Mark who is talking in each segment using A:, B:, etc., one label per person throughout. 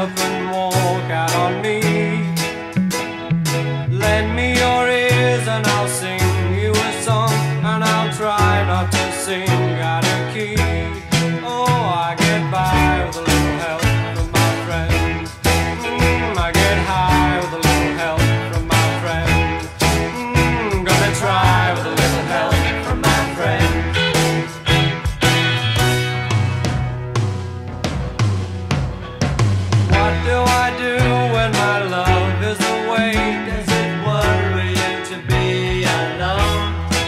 A: up and walk out on me. Lend me your ears and I'll sing you a song, and I'll try not to sing out of key. Oh, I get by with a little help from my friends. I get high with a little help from my friends. Gonna try with a little help from my friends. What do I do when my love is away? Does it worry you to be alone?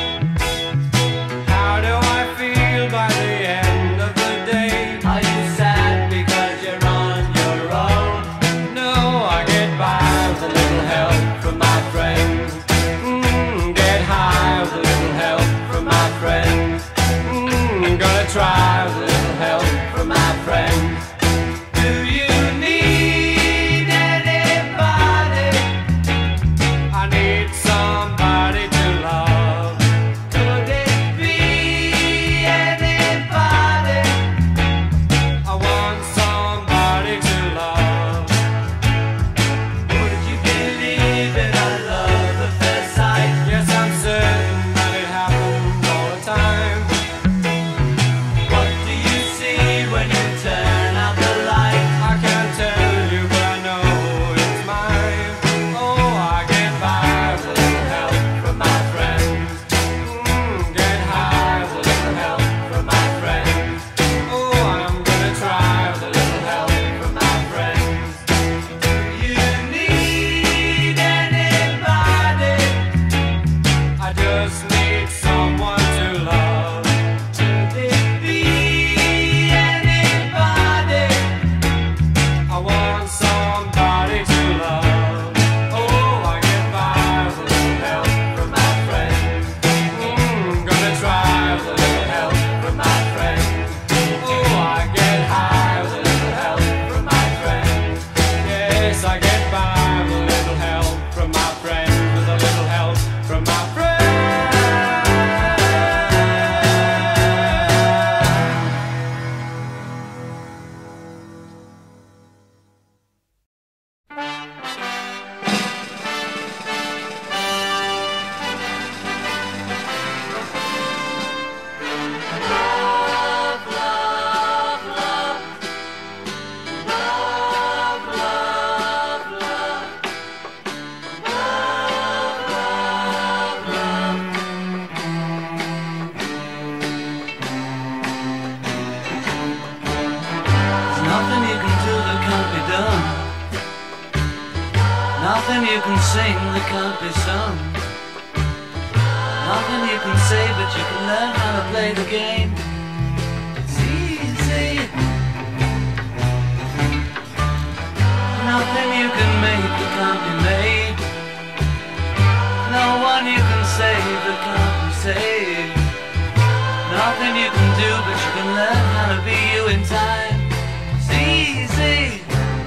A: How do I feel by the end of the day? Are you sad because you're on your own? No, I get by with a little help from my friends. Get high with a little help from my friends. Gonna try with a little help from my friends. Do you need anybody? I need somebody to love. Could it be anybody? I want somebody to love. Would you believe in a love at first sight? Yes, I'm certain that it happens all the time. What do you see when you turn out the light? I can't tell you, but I know it's mine. Oh, I get by with a little help from my friends. Get high with a little help from my friends. Oh, I'm gonna try with a little help from my friends. Do you need anybody? I just need someone to love. Could it be anybody? I want somebody to love. Oh, I get by with a little help from my friends. Gonna try with a little help from my friends. Oh, I get high with a little help from my friends. Yes, I get by with a little help from my friends. With a little help from my friends.
B: Nothing you can do that can't be done. Nothing you can sing that can't be sung. Nothing you can say, but you can learn how to play the game. It's easy. Nothing you can make that can't be made. No one you can save that can't be saved. Nothing you can do, but you can learn how to be you in time. It's easy.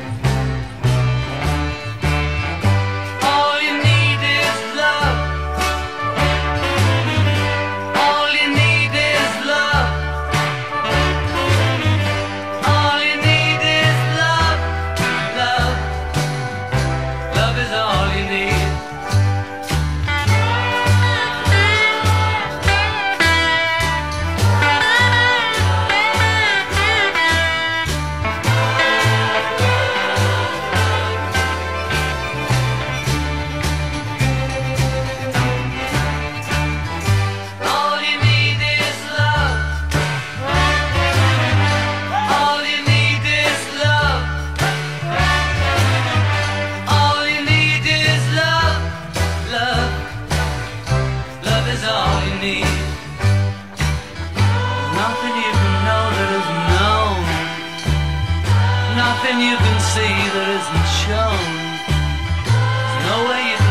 B: All you need is love. All you need is love. All you need is love. Love. Love is all you need. All you need is love. All you need is love. All you need is love. Love. Love is all you need. Nothing you can know that isn't known. Nothing you can see that isn't shown. There's no way you